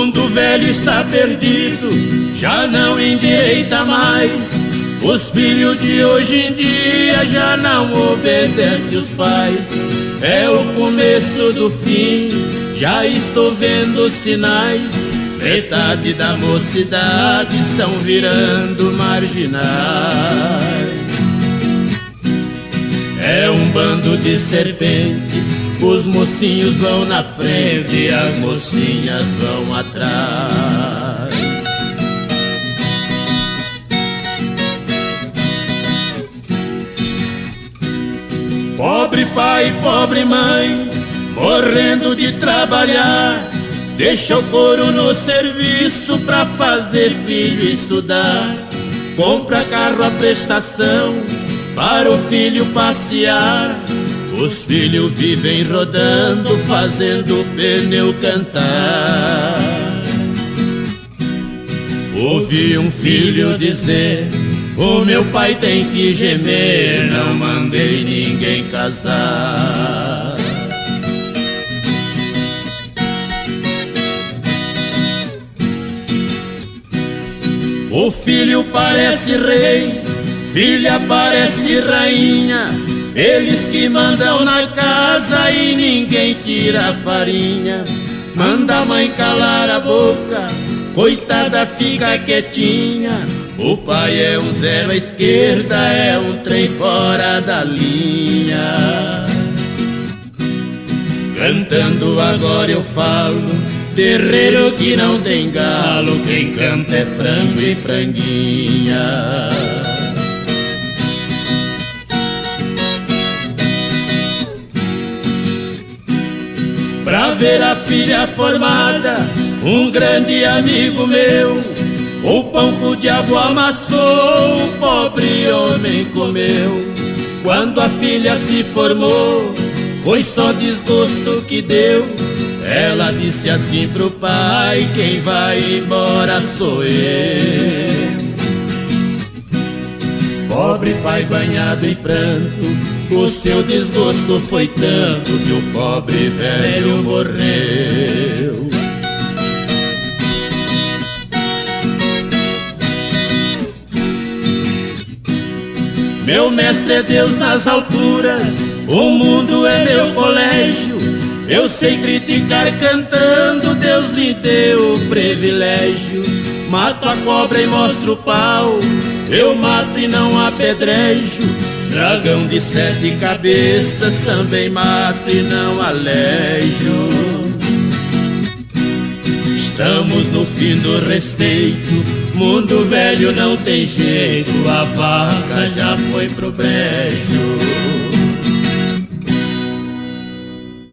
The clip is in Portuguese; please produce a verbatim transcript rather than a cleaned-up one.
mundo velho está perdido, já não endireita mais. Os filhos de hoje em dia já não obedecem os pais. É o começo do fim, já estou vendo sinais. Metade da mocidade estão virando marginais. É um bando de serpentes, os mocinhos vão na frente e as mocinhas vão atrás. Pobre pai, pobre mãe, morrendo de trabalhar, deixa o couro no serviço pra fazer filho estudar. Compra carro à prestação para o filho passear. Os filhos vivem rodando, fazendo o pneu cantar. Ouvi um filho dizer: o meu pai tem que gemer, não mandei ninguém casar. O filho parece rei, filha parece rainha, eles que mandam na casa e ninguém tira a farinha. Manda a mãe calar a boca, coitada fica quietinha. O pai é um zero à esquerda, é um trem fora da linha. Cantando agora eu falo, terreiro que não tem galo, quem canta é frango e franguinha. Pra ver a filha formada, um grande amigo meu, o pão que o diabo amassou, o pobre homem comeu. Quando a filha se formou, foi só desgosto que deu. Ela disse assim pro pai: quem vai embora sou eu. Pobre pai banhado em pranto, o seu desgosto foi tanto que o pobre velho morreu. Meu mestre é Deus nas alturas, o mundo é meu colégio. Eu sei criticar cantando, Deus me deu o privilégio. Mato a cobra e mostro o pau, eu mato e não apedrejo. Dragão de sete cabeças também mato e não alejo. Estamos no fim do respeito, mundo velho não tem jeito, a vaca já foi pro brejo.